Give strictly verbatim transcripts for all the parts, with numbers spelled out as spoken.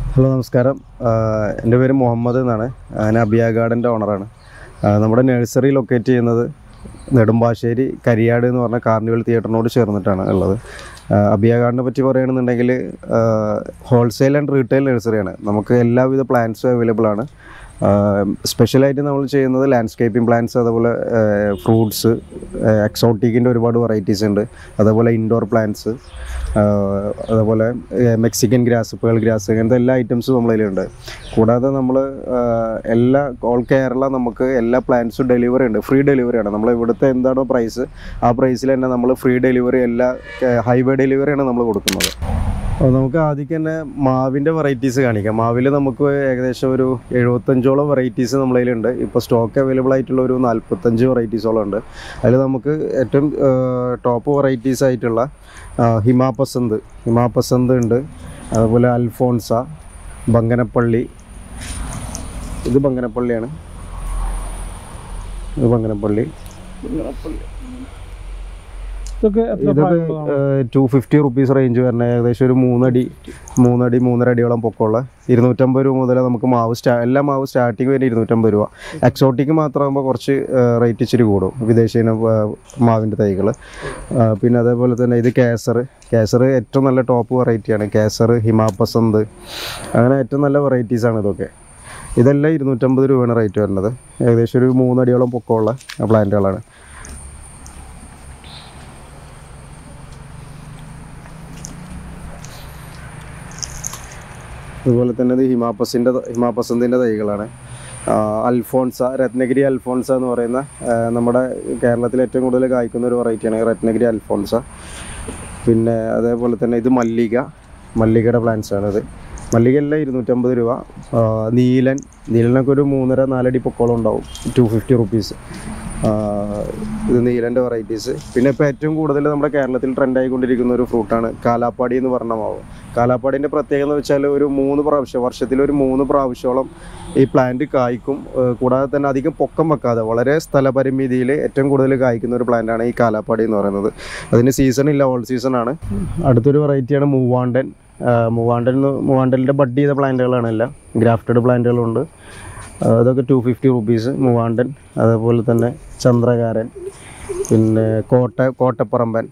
Hello നമസ്കാരം. എൻ്റെ പേര് മുഹമ്മദ് എന്നാണ്. ഞാൻ Eviarc ഗാർഡൻ്റെ ഓണറാണ്. നമ്മുടെ നഴ്സറി ലൊക്കേറ്റ് ചെയ്യുന്നത് നെടുമ്പാശ്ശേരി കരിയാട് എന്ന് പറഞ്ഞ കാർണിവൽ തിയേറ്ററിനോട് ചേർന്നിട്ടാണ് ഉള്ളത്. Eviarc ഗാർഡനെ പറ്റി പറയുകയാണെന്നുണ്ടെങ്കിൽ ഹോൾസെയിൽ ആൻഡ് റീറ്റെയിൽ നഴ്സറിയാണ്. നമുക്ക് എല്ലാവിധ പ്ലാന്റ്സും അവൈലബിൾ ആണ്. സ്പെഷ്യലായിട്ട് നമ്മൾ ചെയ്യുന്നത് ലാൻഡ്സ്കേപ്പിംഗ് പ്ലാന്റ്സ്, അതുപോലെ ഫ്രൂട്ട്സ്, എക്സോട്ടിക്കിൻ്റെ ഒരുപാട് വെറൈറ്റീസ് ഉണ്ട്. അതുപോലെ ഇൻഡോർ പ്ലാന്റ്സ്, അതുപോലെ മെക്സിക്കൻ ഗ്രാസ്, പേൾ ഗ്രാസ്, അങ്ങനത്തെ എല്ലാ ഐറ്റംസും നമ്മളതിലുണ്ട്. കൂടാതെ നമ്മൾ എല്ലാ ഓൾ കേരള നമുക്ക് എല്ലാ പ്ലാന്റ്സും ഡെലിവറി ഉണ്ട്. ഫ്രീ ഡെലിവറിയാണ്. നമ്മൾ ഇവിടുത്തെ എന്താണോ പ്രൈസ് ആ പ്രൈസിൽ തന്നെ നമ്മൾ ഫ്രീ ഡെലിവറി, എല്ലാ ഹൈവേ ഡെലിവറിയാണ് നമ്മൾ കൊടുക്കുന്നത്. നമുക്ക് ആദ്യം തന്നെ മാവിൻ്റെ വെറൈറ്റീസ് കാണിക്കാം. മാവിൽ നമുക്ക് ഏകദേശം ഒരു എഴുപത്തഞ്ചോളം വെറൈറ്റീസ് നമ്മളതിലുണ്ട്. ഇപ്പോൾ സ്റ്റോക്ക് അവൈലബിൾ ആയിട്ടുള്ള ഒരു നാൽപ്പത്തഞ്ച് വെറൈറ്റീസോളം ഉണ്ട്. അതിൽ നമുക്ക് ഏറ്റവും ടോപ്പ് വെറൈറ്റീസ് ആയിട്ടുള്ള ഹിമാപസന്ത് ഹിമാപസന്ത് ഉണ്ട്. അതുപോലെ അൽഫോൺസ, ബങ്കനപ്പള്ളി, ഇത് ബങ്കനപ്പള്ളിയാണ്. ഇത് ബങ്കനപ്പള്ളി ഇതൊക്കെ ടു ഫിഫ്റ്റി റുപ്പീസ് റേഞ്ച് വരുന്ന ഏകദേശം ഒരു മൂന്നടി മൂന്നടി മൂന്നര അടിയോളം പൊക്കമുള്ള ഇരുന്നൂറ്റമ്പത് രൂപ മുതൽ നമുക്ക് മാവ് സ്റ്റാ എല്ലാ മാവ് സ്റ്റാർട്ടിങ് വരെ ഇരുന്നൂറ്റമ്പത് രൂപ. എക്സോട്ടിക്ക് മാത്രമാകുമ്പോൾ കുറച്ച് റേറ്റ് ഇച്ചിരി കൂടും, വിദേശീയ മാവിൻ്റെ തൈകൾ. പിന്നെ അതേപോലെ തന്നെ ഇത് കേസർ കേസർ ഏറ്റവും നല്ല ടോപ്പ് വെറൈറ്റിയാണ്. കേസർ, ഹിമാപസന്ത്, അങ്ങനെ ഏറ്റവും നല്ല വെറൈറ്റീസാണ് ഇതൊക്കെ. ഇതെല്ലാം ഇരുന്നൂറ്റമ്പത് രൂപയാണ് റേറ്റ് വരുന്നത്. ഏകദേശം ഒരു മൂന്നടിയോളം പൊക്കമുള്ള പ്ലാന്റുകളാണ്. അതുപോലെ തന്നെ ഇത് ഹിമാപസിൻ്റെ ഹിമാപസന്തിൻ്റെ തൈകളാണ്. അൽഫോൺസ, രത്നഗിരി അൽഫോൺസ എന്ന് പറയുന്ന നമ്മുടെ കേരളത്തിൽ ഏറ്റവും കൂടുതൽ കായ്ക്കുന്ന ഒരു വെറൈറ്റിയാണ് രത്നഗിരി അൽഫോൺസ. പിന്നെ അതേപോലെ തന്നെ ഇത് മല്ലിക, മല്ലികയുടെ പ്ലാന്റ്സ് ആണിത്. മല്ലിക എല്ലാം ഇരുന്നൂറ്റമ്പത് രൂപ. നീലൻ നീലനൊക്കെ ഒരു മൂന്നര നാലടി പൊക്കോളം ഉണ്ടാവും, ടു ഫിഫ്റ്റി റുപ്പീസ്. ഇത് നീലൻ്റെ വെറൈറ്റീസ്. പിന്നെ ഇപ്പോൾ ഏറ്റവും കൂടുതൽ നമ്മുടെ കേരളത്തിൽ ട്രെൻഡായിക്കൊണ്ടിരിക്കുന്ന ഒരു ഫ്രൂട്ടാണ് കാലാപ്പാടി എന്ന് പറഞ്ഞ മാവ്. കാലാപ്പാടിൻ്റെ പ്രത്യേകത എന്ന് വെച്ചാൽ ഒരു മൂന്ന് പ്രാവശ്യം വർഷത്തിലൊരു മൂന്ന് പ്രാവശ്യത്തോളം ഈ പ്ലാന്റ് കായ്ക്കും. കൂടാതെ തന്നെ അധികം പൊക്കം വെക്കാതെ വളരെ സ്ഥലപരിമിതിയിൽ ഏറ്റവും കൂടുതൽ കായ്ക്കുന്ന ഒരു പ്ലാന്റാണ് ഈ കാലാപ്പാടി എന്ന് പറയുന്നത്. അതിന് സീസൺ ഇല്ല, ഓൾ സീസൺ ആണ്. അടുത്തൊരു വെറൈറ്റിയാണ് മൂവാണ്ടൻ. മൂവാണ്ടൻ മൂവാണ്ടലിൻ്റെ ബഡ് ചെയ്ത പ്ലാന്റുകളാണ് എല്ലാം. ഗ്രാഫ്റ്റഡ് പ്ലാന്റുകളുണ്ട്. അതൊക്കെ ടു ഫിഫ്റ്റി റുപ്പീസ് മൂവാണ്ടൻ. അതേപോലെ തന്നെ ചന്ദ്രകാരൻ, പിന്നെ കോട്ട കോട്ടപ്പറമ്പൻ,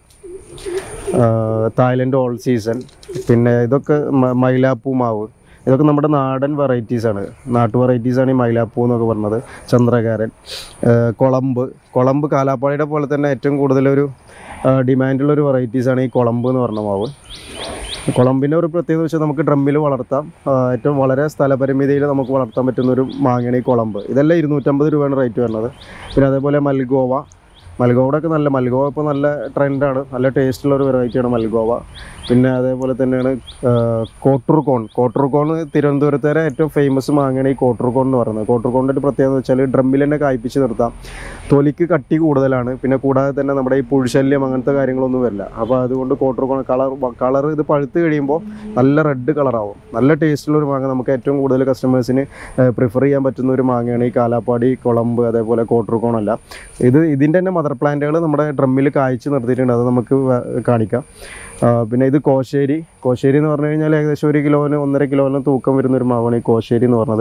തായ്ലൻഡ് ഓൾ സീസൺ. പിന്നെ ഇതൊക്കെ മൈലാപ്പൂ മാവ്. ഇതൊക്കെ നമ്മുടെ നാടൻ വെറൈറ്റീസാണ്, നാട്ടു വെറൈറ്റീസാണ് ഈ മൈലാപ്പൂ എന്നൊക്കെ പറഞ്ഞത്. ചന്ദ്രകാരൻ, കുളമ്പ് കുളമ്പ് കാലാപ്പാടിയുടെ പോലെ തന്നെ ഏറ്റവും കൂടുതലൊരു ഡിമാൻഡുള്ളൊരു വെറൈറ്റീസാണ് ഈ കുളമ്പ് എന്ന് പറഞ്ഞ മാവ്. കുളമ്പിൻ്റെ ഒരു പ്രത്യേകത വെച്ചാൽ നമുക്ക് ഡ്രമ്മിൽ വളർത്താം. ഏറ്റവും വളരെ സ്ഥലപരിമിതിയിൽ നമുക്ക് വളർത്താൻ പറ്റുന്നൊരു മാങ്ങയാണ് ഈ കുളമ്പ്. ഇതെല്ലാം ഇരുന്നൂറ്റമ്പത് രൂപയാണ് റേറ്റ് വരുന്നത്. പിന്നെ അതേപോലെ മൽഗോവ മൽഗോവയുടെ ഒക്കെ നല്ല മൽഗോവ ഇപ്പോൾ നല്ല ട്രെൻഡാണ്, നല്ല ടേസ്റ്റുള്ള ഒരു വെറൈറ്റിയാണ് മൽഗോവ. പിന്നെ അതേപോലെ തന്നെയാണ് കോട്ടൂർകോൺ. കോട്ടൂർകോൺ തിരുവനന്തപുരത്തേരെ ഏറ്റവും ഫേമസ് മാങ്ങയാണ് ഈ കോട്ടൂർകോൺ എന്ന് പറയുന്നത്. കോട്ടൂർകോണിൻ്റെ ഒരു പ്രത്യേകത എന്ന് വെച്ചാൽ ഡ്രമ്മിൽ തന്നെ കായ്പ്പിച്ച് നിർത്താം. തൊലിക്ക് കട്ടി കൂടുതലാണ്. പിന്നെ കൂടാതെ തന്നെ നമ്മുടെ ഈ പുഴുശല്യം അങ്ങനത്തെ കാര്യങ്ങളൊന്നും വരില്ല. അപ്പോൾ അതുകൊണ്ട് കോട്ടൂർകോൺ കളർ കളർ ഇത് പഴുത്ത് കഴിയുമ്പോൾ നല്ല റെഡ് കളറാവും. നല്ല ടേസ്റ്റുള്ള ഒരു മാങ്ങ. നമുക്ക് ഏറ്റവും കൂടുതൽ കസ്റ്റമേഴ്സിന് പ്രിഫർ ചെയ്യാൻ പറ്റുന്ന ഒരു മാങ്ങയാണ് ഈ കാലാപ്പാടി, കുളമ്പ്, അതേപോലെ കോട്ടൂർകോണല്ല. ഇത് ഇതിൻ്റെ തന്നെ മദർ പ്ലാന്റുകൾ നമ്മുടെ ഡ്രമ്മിൽ കായ്ച്ച് നിർത്തിയിട്ടുണ്ട്. അത് നമുക്ക് കാണിക്കാം. പിന്നെ ഇത് കോശേരി. കോശേരി എന്ന് പറഞ്ഞു കഴിഞ്ഞാൽ ഏകദേശം ഒരു കിലോന് ഒന്നര കിലോന് തൂക്കം വരുന്നൊരു മാവാണ് ഈ കോശേരി എന്ന് പറഞ്ഞത്.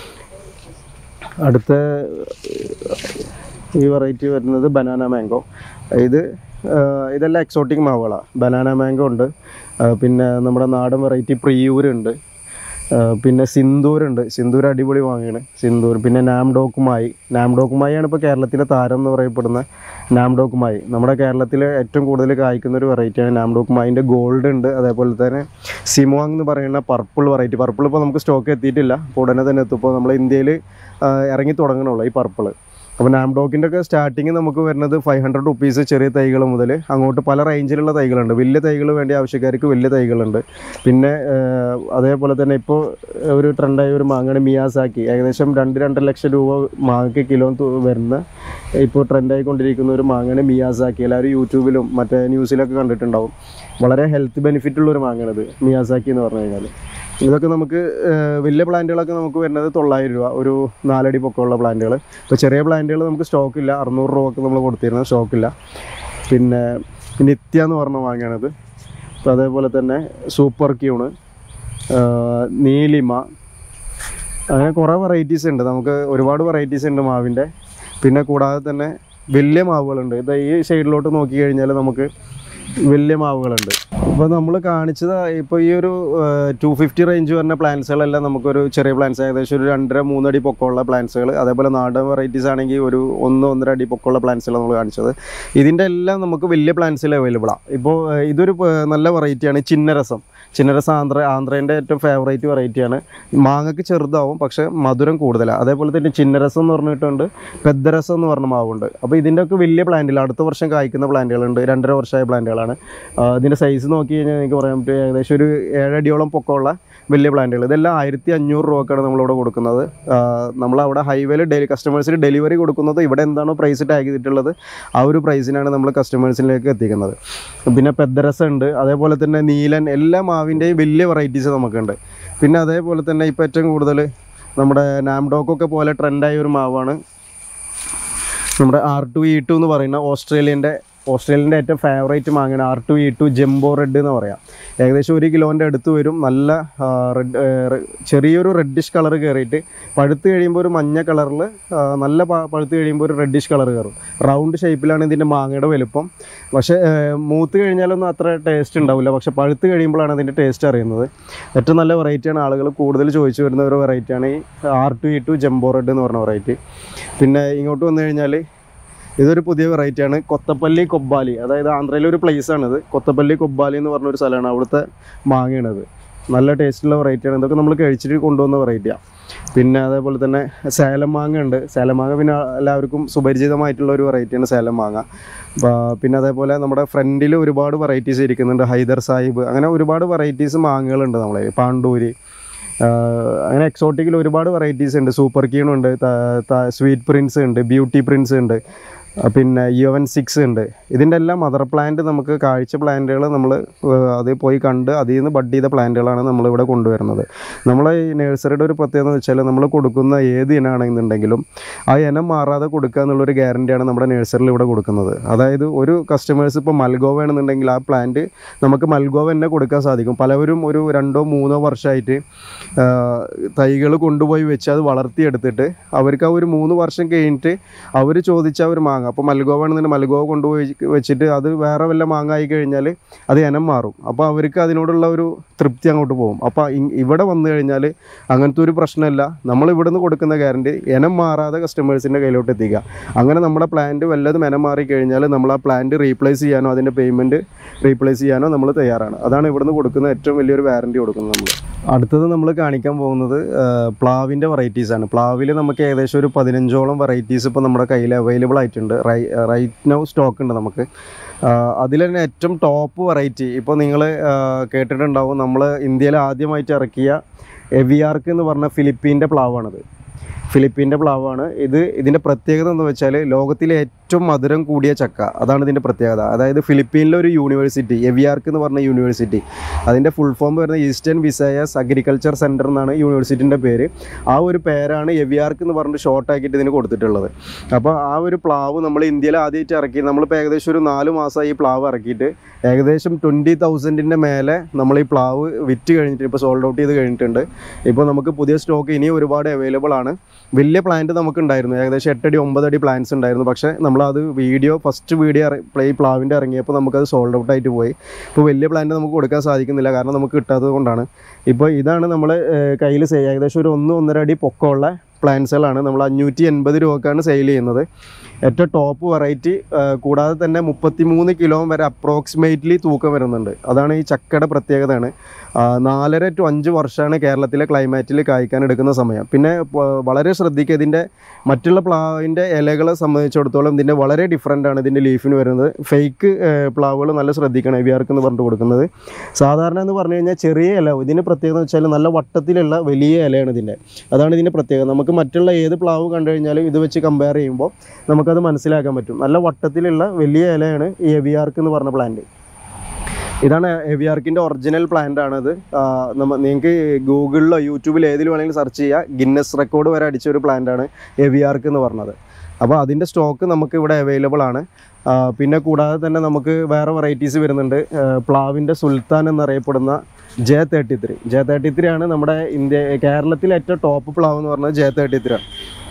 അടുത്ത ഈ വെറൈറ്റി വരുന്നത് ബനാന മാംഗോ. ഇത് ഇതെല്ലാം എക്സോട്ടിക് മാവുകളാണ്. ബനാന മാംഗോ ഉണ്ട്. പിന്നെ നമ്മുടെ നാടൻ വെറൈറ്റി പ്രിയൂരുണ്ട്. പിന്നെ സിന്ദൂരുണ്ട്. സിന്ദൂർ അടിപൊളി വാങ്ങിയാണ് സിന്ദൂർ. പിന്നെ നാംഡോക്കുമായി. നാംഡോക്കുമായിയാണ് ഇപ്പോൾ കേരളത്തിലെ താരം എന്ന് പറയപ്പെടുന്ന നാംഡോക്കുമായി. നമ്മുടെ കേരളത്തിൽ ഏറ്റവും കൂടുതൽ കായ്ക്കുന്ന ഒരു വെറൈറ്റിയാണ് നാംഡോക്കുമായിൻ്റെ ഗോൾഡ് ഉണ്ട്. അതേപോലെ തന്നെ സിമോങ് എന്ന് പറയുന്ന പർപ്പിൾ വെറൈറ്റി. പർപ്പിൾ ഇപ്പോൾ നമുക്ക് സ്റ്റോക്ക് എത്തിയിട്ടില്ല, അപ്പോൾ ഉടനെ തന്നെ എത്തും. ഇപ്പോൾ നമ്മൾ ഇന്ത്യയിൽ ഇറങ്ങി തുടങ്ങണുള്ളൂ ഈ പർപ്പിൾ. അപ്പോൾ നാംഡോക്കിൻ്റെ ഒക്കെ സ്റ്റാർട്ടിങ് നമുക്ക് വരുന്നത് ഫൈവ് ഹൺഡ്രഡ് റുപ്പീസ് ചെറിയ തൈകൾ മുതൽ അങ്ങോട്ട് പല റേഞ്ചിലുള്ള തൈകളുണ്ട്. വലിയ തൈകൾ വേണ്ട ആവശ്യക്കാർക്ക് വലിയ തൈകളുണ്ട്. പിന്നെ അതേപോലെ തന്നെ ഇപ്പോൾ ഒരു ട്രെൻഡായ ഒരു മാങ്ങയാണ് മിയാസാക്കി. ഏകദേശം രണ്ട് രണ്ടര ലക്ഷം രൂപ മാങ്ങയ്ക്ക് കിലോ വരുന്ന ഇപ്പോൾ ട്രെൻഡായിക്കൊണ്ടിരിക്കുന്ന ഒരു മാങ്ങയാണ് മിയാസാക്കി. എല്ലാവരും യൂട്യൂബിലും മറ്റേ ന്യൂസിലൊക്കെ കണ്ടിട്ടുണ്ടാവും. വളരെ ഹെൽത്ത് ബെനിഫിറ്റുള്ളൊരു മാങ്ങയാണിത് മിയാസാക്കി എന്ന് പറഞ്ഞു കഴിഞ്ഞാൽ. ഇതൊക്കെ നമുക്ക് വലിയ പ്ലാന്റുകളൊക്കെ നമുക്ക് വരുന്നത് തൊള്ളായിരം രൂപ, ഒരു നാലടി പൊക്കമുള്ള പ്ലാന്റുകൾ. ഇപ്പോൾ ചെറിയ പ്ലാന്റുകൾ നമുക്ക് സ്റ്റോക്കില്ല, അറുന്നൂറ് രൂപക്ക് നമ്മൾ കൊടുത്തിരുന്നത് സ്റ്റോക്കില്ല. പിന്നെ നിത്യ എന്ന് പറഞ്ഞ വാങ്ങിയാണിത്. അപ്പോൾ അതേപോലെ തന്നെ സൂപ്പർ ക്യൂണ്, നീലിമ, അങ്ങനെ കുറേ വെറൈറ്റീസ് ഉണ്ട്. നമുക്ക് ഒരുപാട് വെറൈറ്റീസ് ഉണ്ട് മാവിൻ്റെ. പിന്നെ കൂടാതെ തന്നെ വലിയ മാവുകളുണ്ട്. ഇത് ഈ സൈഡിലോട്ട് നോക്കി കഴിഞ്ഞാൽ നമുക്ക് വലിയ മാവുകളുണ്ട്. അപ്പോൾ നമ്മൾ കാണിച്ചത് ഇപ്പോൾ ഈ ഒരു ടു ഫിഫ്റ്റി റേഞ്ച് വരുന്ന പ്ലാന്റ്സുകളെല്ലാം നമുക്കൊരു ചെറിയ പ്ലാന്റ്സ്, ഏകദേശം ഒരു രണ്ടര മൂന്നടി പൊക്കമുള്ള പ്ലാന്റ്സുകൾ. അതേപോലെ നാടൻ വെറൈറ്റീസ് ആണെങ്കിൽ ഒരു ഒന്ന് ഒന്നര അടി പൊക്കമുള്ള പ്ലാന്റ്സുകൾ നമ്മൾ കാണിച്ചത്. ഇതിൻ്റെ എല്ലാം നമുക്ക് വലിയ പ്ലാന്റ്സിൽ അവൈലബിളാണ്. ഇപ്പോൾ ഇതൊരു നല്ല വെറൈറ്റിയാണ് ചിന്നരസം. ചിന്നരസം ആന്ധ്ര ആന്ധ്രേൻ്റെ ഏറ്റവും ഫേവറേറ്റ് വെറൈറ്റിയാണ്. മാങ്ങയ്ക്ക് ചെറുതാവും, പക്ഷേ മധുരം കൂടുതലാണ്. അതേപോലെ തന്നെ ചിന്നരസം എന്ന് പറഞ്ഞിട്ടുണ്ട്, പെദ്ദരസം എന്ന് പറഞ്ഞ മാവുണ്ട്. അപ്പോൾ ഇതിൻ്റെയൊക്കെ വലിയ പ്ലാന്റിൽ അടുത്ത വർഷം കായ്ക്കുന്ന പ്ലാന്റുകളുണ്ട്. രണ്ടര വർഷമായ പ്ലാന്റുകളാണ്. ഇതിൻ്റെ സൈസ് നോക്കി കഴിഞ്ഞാൽ എനിക്ക് പറയാൻ പറ്റും ഏകദേശം ഒരു ഏഴടിയോളം പൊക്കമുള്ള വലിയ പ്ലാന്റുകൾ. ഇതെല്ലാം ആയിരത്തി അഞ്ഞൂറ് രൂപക്കാണ് നമ്മളിവിടെ കൊടുക്കുന്നത്. നമ്മളവിടെ ഹൈവേയിൽ ഡെലി കസ്റ്റമേഴ്സിന് ഡെലിവറി കൊടുക്കുന്നത് ഇവിടെ എന്താണോ പ്രൈസ് ടാഗ് ചെയ്തിട്ടുള്ളത് ആ ഒരു പ്രൈസിനാണ് നമ്മൾ കസ്റ്റമേഴ്സിലേക്ക് എത്തിക്കുന്നത്. പിന്നെ പെദ്ദരസം ഉണ്ട്, അതേപോലെ തന്നെ നീലൻ, എല്ലാ മാവിൻ്റെയും വലിയ വെറൈറ്റീസ് നമുക്കുണ്ട്. പിന്നെ അതേപോലെ തന്നെ ഇപ്പോൾ ഏറ്റവും കൂടുതൽ നമ്മുടെ നാംഡോക്കൊക്കെ പോലെ ട്രെൻഡായ ഒരു മാവാണ് നമ്മുടെ ആർ ടു ഇ ടു എന്ന് പറയുന്ന ഓസ്ട്രേലിയൻ്റെ ഓസ്ട്രേലിയൻ്റെ ഏറ്റവും ഫേവറേറ്റ് മാങ്ങയാണ് R two E two jumbo red എന്ന് പറയാം. ഏകദേശം ഒരു കിലോൻ്റെ അടുത്ത് വരും. നല്ല റെഡ്, ചെറിയൊരു റെഡിഷ് കളർ കയറിയിട്ട് പഴുത്ത് കഴിയുമ്പോൾ ഒരു മഞ്ഞ കളറിൽ, നല്ല പഴുത്ത് കഴിയുമ്പോൾ ഒരു റെഡിഷ് കളർ കയറും. റൗണ്ട് ഷേപ്പിലാണ് ഇതിൻ്റെ മാങ്ങയുടെ വലുപ്പം. പക്ഷേ മൂത്ത് കഴിഞ്ഞാലൊന്നും അത്ര ടേസ്റ്റ് ഉണ്ടാവില്ല, പക്ഷേ പഴുത്ത് കഴിയുമ്പോഴാണ് അതിൻ്റെ ടേസ്റ്റ് അറിയുന്നത്. ഏറ്റവും നല്ല വെറൈറ്റിയാണ്, ആളുകൾ കൂടുതൽ ചോദിച്ചു വരുന്ന ഒരു വെറൈറ്റിയാണ് ഈ R two E two jumbo red എന്ന് പറഞ്ഞ വെറൈറ്റി. പിന്നെ ഇങ്ങോട്ട് വന്നു കഴിഞ്ഞാൽ ഇതൊരു പുതിയ വെറൈറ്റിയാണ് കൊത്തപ്പള്ളി കൊബ്ബാലി. അതായത് ആന്ധ്രയിലെ ഒരു പ്ലേസാണിത്. കൊത്തപ്പള്ളി കൊബ്ബാലി എന്ന് പറഞ്ഞൊരു സ്ഥലമാണ്, അവിടുത്തെ മാങ്ങയാണിത്. നല്ല ടേസ്റ്റുള്ള വെറൈറ്റിയാണ്. ഇതൊക്കെ നമ്മൾ കഴിച്ചിട്ട് കൊണ്ടുവന്ന വെറൈറ്റിയാണ്. പിന്നെ അതേപോലെ തന്നെ സേലം മാങ്ങ ഉണ്ട്. സേലം മാങ്ങ പിന്നെ എല്ലാവർക്കും സുപരിചിതമായിട്ടുള്ള ഒരു വെറൈറ്റിയാണ് സേലം മാങ്ങ. പിന്നെ അതേപോലെ നമ്മുടെ ഫ്രണ്ടിൽ ഒരുപാട് വെറൈറ്റീസ് ഇരിക്കുന്നുണ്ട്. ഹൈദർ സാഹിബ്, അങ്ങനെ ഒരുപാട് വെറൈറ്റീസ് മാങ്ങകളുണ്ട്. നമ്മളെ പാണ്ടൂരി, അങ്ങനെ എക്സോട്ടിക്കിൽ ഒരുപാട് വെറൈറ്റീസ് ഉണ്ട്. സൂപ്പർ കീണുണ്ട്, സ്വീറ്റ് പ്രിൻസ് ഉണ്ട്, ബ്യൂട്ടി പ്രിൻസ് ഉണ്ട്, പിന്നെ യുവൻ സിക്സ് ഉണ്ട്. ഇതിൻ്റെ എല്ലാം മദർ പ്ലാന്റ് നമുക്ക് കാഴ്ച പ്ലാന്റുകൾ നമ്മൾ അത് പോയി കണ്ട് അതിൽ നിന്ന് ബഡ് ചെയ്ത പ്ലാന്റുകളാണ് നമ്മളിവിടെ കൊണ്ടുവരുന്നത്. നമ്മളെ ഈ നഴ്സറിയുടെ ഒരു പ്രത്യേകത എന്ന് വെച്ചാൽ നമ്മൾ കൊടുക്കുന്ന ഏത് ഇനമാണെന്നുണ്ടെങ്കിലും ആ ഇനം മാറാതെ കൊടുക്കുക എന്നുള്ളൊരു ഗ്യാരണ്ടിയാണ് നമ്മുടെ നഴ്സറിയിൽ ഇവിടെ കൊടുക്കുന്നത്. അതായത് ഒരു കസ്റ്റമേഴ്സ് ഇപ്പോൾ മൽഗോവ ആണെന്നുണ്ടെങ്കിൽ ആ പ്ലാന്റ് നമുക്ക് മൽഗോവ തന്നെ കൊടുക്കാൻ സാധിക്കും. പലവരും ഒരു രണ്ടോ മൂന്നോ വർഷമായിട്ട് തൈകൾ കൊണ്ടുപോയി വെച്ച് അത് വളർത്തിയെടുത്തിട്ട് അവർക്ക് ആ ഒരു മൂന്ന് വർഷം കഴിഞ്ഞിട്ട് അവർ ചോദിച്ച ഒരു മാങ്ങ, അപ്പോൾ മൽഗോവ ആണെന്നുണ്ടെങ്കിൽ മൽഗോവ കൊണ്ടുപോയി വെച്ചിട്ട് അത് വേറെ വല്ല മാങ്ങ ആയി കഴിഞ്ഞാൽ അത് ഇനം മാറും. അപ്പോൾ അവർക്ക് അതിനോടുള്ള ഒരു തൃപ്തി അങ്ങോട്ട് പോകും. അപ്പോൾ ഇവിടെ വന്നു കഴിഞ്ഞാൽ അങ്ങനത്തെ ഒരു പ്രശ്നമില്ല. നമ്മൾ ഇവിടെ നിന്ന് കൊടുക്കുന്ന ഗ്യാരണ്ടി ഇനം മാറാതെ കസ്റ്റമേഴ്സിൻ്റെ കയ്യിലോട്ട് എത്തിക്കുക. അങ്ങനെ നമ്മുടെ പ്ലാന്റ് വല്ലതും ഇനം മാറിക്കഴിഞ്ഞാൽ നമ്മൾ ആ പ്ലാന്റ് റീപ്ലേസ് ചെയ്യാനോ അതിൻ്റെ പേയ്മെൻറ്റ് റീപ്ലേസ് ചെയ്യാനോ നമ്മൾ തയ്യാറാണ്. അതാണ് ഇവിടുന്ന് കൊടുക്കുന്ന ഏറ്റവും വലിയൊരു വാറണ്ടി കൊടുക്കുന്നത് നമ്മൾ. അടുത്തത് നമ്മൾ കാണിക്കാൻ പോകുന്നത് പ്ലാവിൻ്റെ വെറൈറ്റീസാണ്. പ്ലാവിൽ നമുക്ക് ഏകദേശം ഒരു പതിനഞ്ചോളം വെറൈറ്റീസ് ഇപ്പോൾ നമ്മുടെ കയ്യിൽ അവൈലബിൾ ആയിട്ടുണ്ട്. റൈ റൈറ്റ് നൗ സ്റ്റോക്ക് ഉണ്ട് നമുക്ക്. അതിൽ തന്നെ ഏറ്റവും ടോപ്പ് വെറൈറ്റി ഇപ്പോൾ നിങ്ങൾ കേട്ടിട്ടുണ്ടാവും, നമ്മൾ ഇന്ത്യയിൽ ആദ്യമായിട്ട് ഇറക്കിയ എവിയാർക്ക് എന്ന് പറഞ്ഞ ഫിലിപ്പീൻ്റെ പ്ലാവാണത്. ഫിലിപ്പീൻ്റെ പ്ലാവാണ് ഇത്. ഇതിൻ്റെ പ്രത്യേകത എന്ന് വെച്ചാൽ ലോകത്തിലെ ഏറ്റവും മധുരം കൂടിയ ചക്ക, അതാണ് ഇതിൻ്റെ പ്രത്യേകത. അതായത് ഫിലിപ്പീനിലെ ഒരു യൂണിവേഴ്സിറ്റി, എവിയാർക്ക് എന്ന് പറഞ്ഞ യൂണിവേഴ്സിറ്റി, അതിൻ്റെ ഫുൾ ഫോം വരുന്ന ഈസ്റ്റേൺ വിസയസ് അഗ്രികൾച്ചർ സെൻറ്റർ എന്നാണ് യൂണിവേഴ്സിറ്റിൻ്റെ പേര്. ആ ഒരു പേരാണ് എവിയാർക്ക് എന്ന് പറഞ്ഞിട്ട് ഷോർട്ടാക്കിയിട്ട് ഇതിന് കൊടുത്തിട്ടുള്ളത്. അപ്പോൾ ആ ഒരു പ്ലാവ് നമ്മൾ ഇന്ത്യയിൽ ആദ്യമായിട്ട് ഇറക്കി. നമ്മളിപ്പോൾ ഏകദേശം ഒരു നാല് മാസമായി ഈ പ്ലാവ് ഇറക്കിയിട്ട് ഏകദേശം ട്വൻറ്റി തൗസൻഡിൻ്റെ മേലെ നമ്മൾ ഈ പ്ലാവ് വിറ്റ് കഴിഞ്ഞിട്ട് ഇപ്പോൾ സോൾഡ് ഔട്ട് ചെയ്ത് കഴിഞ്ഞിട്ടുണ്ട്. ഇപ്പോൾ നമുക്ക് പുതിയ സ്റ്റോക്ക് ഇനിയും ഒരുപാട് അവൈലബിൾ ആണ്. വലിയ പ്ലാന്റ് നമുക്കുണ്ടായിരുന്നു, ഏകദേശം എട്ടടി ഒമ്പതടി പ്ലാന്റ്സ് ഉണ്ടായിരുന്നു. പക്ഷേ നമ്മളത് വീഡിയോ ഫസ്റ്റ് വീഡിയോ പ്ലേ പ്ലാവിൻ്റെ ഇറങ്ങിയപ്പോൾ നമുക്കത് സോൾഡ് ഔട്ട് ആയിട്ട് പോയി. ഇപ്പോൾ വലിയ പ്ലാന്റ് നമുക്ക് കൊടുക്കാൻ സാധിക്കുന്നില്ല, കാരണം നമുക്ക് കിട്ടാത്തത് കൊണ്ടാണ്. ഇപ്പോൾ ഇതാണ് നമ്മൾ കയ്യിൽ ഏകദേശം ഒരു ഒന്ന് ഒന്നര അടി പൊക്കമുള്ള പ്ലാന്റ്സുകളാണ് നമ്മൾ അഞ്ഞൂറ്റി എൺപത് രൂപക്കാണ് സെയിൽ ചെയ്യുന്നത്. ഏറ്റവും ടോപ്പ് വെറൈറ്റി. കൂടാതെ തന്നെ മുപ്പത്തി മൂന്ന് കിലോ വരെ അപ്രോക്സിമേറ്റ്ലി തൂക്കം വരുന്നുണ്ട്. അതാണ് ഈ ചക്കയുടെ പ്രത്യേകതയാണ്. നാലര ടു അഞ്ച് വർഷമാണ് കേരളത്തിലെ ക്ലൈമാറ്റിൽ കായ്ക്കാൻ എടുക്കുന്ന സമയം. പിന്നെ വളരെ ശ്രദ്ധിക്കുക, ഇതിൻ്റെ മറ്റുള്ള പ്ലാവിൻ്റെ ഇലകളെ സംബന്ധിച്ചിടത്തോളം ഇതിൻ്റെ വളരെ ഡിഫറെൻ്റാണ് ഇതിൻ്റെ ലീഫിന് വരുന്നത്. ഫേക്ക് പ്ലാവുകൾ നല്ല ശ്രദ്ധിക്കണം എവിയാർക്ക് എന്ന് പറഞ്ഞിട്ട് കൊടുക്കുന്നത്. സാധാരണ എന്ന് പറഞ്ഞു കഴിഞ്ഞാൽ ചെറിയ ഇല, ഇതിൻ്റെ പ്രത്യേകത എന്ന് വെച്ചാൽ നല്ല വട്ടത്തിലുള്ള വലിയ ഇലയാണ് ഇതിൻ്റെ. അതാണ് ഇതിൻ്റെ പ്രത്യേകത. നമുക്ക് മറ്റുള്ള ഏത് പ്ലാവ് കണ്ടു കഴിഞ്ഞാലും ഇത് വെച്ച് കമ്പയർ ചെയ്യുമ്പോൾ നമുക്കത് മനസ്സിലാക്കാൻ പറ്റും. നല്ല വട്ടത്തിലുള്ള വലിയ ഇലയാണ് ഈ എവിയാർക്ക് എന്ന് പറഞ്ഞ പ്ലാന്റ്. ഇതാണ് എവിയാർക്കിൻ്റെ ഒറിജിനൽ പ്ലാന്റ് ആണത്. നമ്മ നിങ്ങൾക്ക് ഗൂഗിളിലോ യൂട്യൂബിൽ ഏതിൽ വേണമെങ്കിലും സെർച്ച് ചെയ്യുക, ഗിന്നസ് റെക്കോർഡ് വരെ അടിച്ച ഒരു പ്ലാന്റാണ് എവിയാർക്ക് എന്ന് പറഞ്ഞത്. അപ്പോൾ അതിൻ്റെ സ്റ്റോക്ക് നമുക്ക് ഇവിടെ അവൈലബിൾ ആണ്. പിന്നെ കൂടാതെ തന്നെ നമുക്ക് വേറെ വെറൈറ്റീസ് വരുന്നുണ്ട്. പ്ലാവിൻ്റെ സുൽത്താൻ എന്നറിയപ്പെടുന്ന J thirty three J thirty three ആണ് നമ്മുടെ ഇന്ത്യ കേരളത്തിലെ ഏറ്റവും ടോപ്പ് പ്ലാവ് എന്ന് പറഞ്ഞാൽ ജെ തേർട്ടി ത്രീ ആണ്.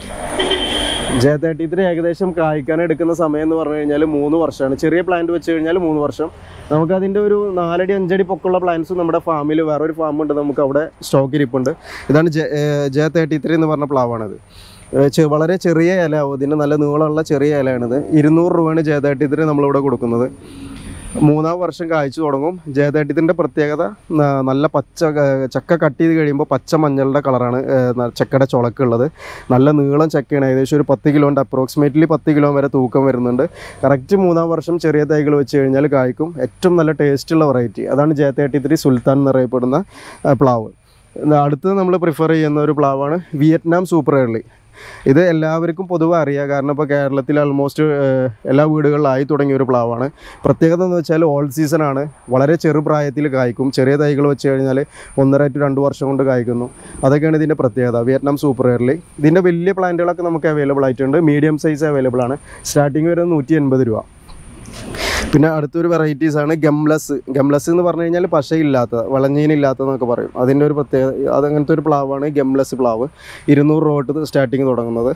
ജെ തേർട്ടി ത്രീ ഏകദേശം കായ്ക്കാൻ എടുക്കുന്ന സമയം എന്ന് പറഞ്ഞു കഴിഞ്ഞാൽ മൂന്ന് വർഷമാണ്. ചെറിയ പ്ലാന്റ് വെച്ച് കഴിഞ്ഞാൽ മൂന്ന് വർഷം. നമുക്കതിൻ്റെ ഒരു നാലടി അഞ്ചടി പൊക്കമുള്ള പ്ലാന്റ്സ് നമ്മുടെ ഫാമിൽ വേറൊരു ഫാമുണ്ട്, നമുക്ക് അവിടെ സ്റ്റോക്ക് ഇരിപ്പുണ്ട്. ഇതാണ് ജെ ജെ തേർട്ടി ത്രീ എന്ന് പറഞ്ഞ പ്ലാവാണിത്. വളരെ ചെറിയ ഇലയാവും, ഇതിൻ്റെ നല്ല നീളമുള്ള ചെറിയ ഇലയാണിത്. ഇരുന്നൂറ് രൂപയാണ് ജെ തേർട്ടി ത്രീ നമ്മളിവിടെ കൊടുക്കുന്നത്. മൂന്നാം വർഷം കായ്ച്ചു തുടങ്ങും. ജെ തേർട്ടി ത്രീൻ്റെ പ്രത്യേകത നല്ല പച്ച ചക്ക കട്ട് ചെയ്ത് കഴിയുമ്പോൾ പച്ച മഞ്ഞളുടെ കളറാണ് ചക്കയുടെ ചുളക്കുള്ളത്. നല്ല നീളം ചക്കയാണ്, ഏകദേശം ഒരു പത്ത് കിലോൻ്റെ അപ്രോക്സിമേറ്റ്ലി പത്ത് കിലോ വരെ തൂക്കം വരുന്നുണ്ട്. കറക്റ്റ് മൂന്നാം വർഷം ചെറിയ തൈകൾ വെച്ച് കഴിഞ്ഞാൽ കായ്ക്കും. ഏറ്റവും നല്ല ടേസ്റ്റുള്ള വെറൈറ്റി അതാണ് ജെ തേർട്ടി ത്രീ സുൽത്താൻ എന്നറിയപ്പെടുന്ന പ്ലാവ്. അടുത്തത് നമ്മൾ പ്രിഫർ ചെയ്യുന്ന ഒരു പ്ലാവാണ് വിയറ്റ്നാം സൂപ്പർ ഏർലി. ഇത് എല്ലാവർക്കും പൊതുവെ അറിയാം, കാരണം ഇപ്പോൾ കേരളത്തിൽ ആൾമോസ്റ്റ് എല്ലാ വീടുകളിലായി തുടങ്ങിയ ഒരു പ്ലാവാണ്. പ്രത്യേകത എന്ന് വെച്ചാൽ ഓൾ സീസണാണ്, വളരെ ചെറുപ്രായത്തിൽ കായ്ക്കും. ചെറിയ തൈകൾ വെച്ച് കഴിഞ്ഞാൽ ഒന്നര ടു രണ്ട് വർഷം കൊണ്ട് കായ്ക്കുന്നു. അതൊക്കെയാണ് ഇതിൻ്റെ പ്രത്യേകത, വിയറ്റ്നാം സൂപ്പർ ഏർലി. ഇതിൻ്റെ വലിയ പ്ലാന്റുകളൊക്കെ നമുക്ക് അവൈലബിൾ ആയിട്ടുണ്ട്, മീഡിയം സൈസ് അവൈലബിൾ ആണ്. സ്റ്റാർട്ടിങ് വരുന്നത് നൂറ്റി എൺപത് രൂപ. പിന്നെ അടുത്തൊരു വെറൈറ്റീസാണ് ഗംലസ്. ഗംലസ് എന്ന് പറഞ്ഞു കഴിഞ്ഞാൽ പശയില്ലാത്ത വളഞ്ഞീനില്ലാത്തതെന്നൊക്കെ പറയും. അതിൻ്റെ ഒരു പ്രത്യേകത അതങ്ങനത്തെ ഒരു പ്ലാവാണ് ഗംലസ് പ്ലാവ്. ഇരുന്നൂറ് രൂപ തൊട്ട് സ്റ്റാർട്ടിങ് തുടങ്ങുന്നത്.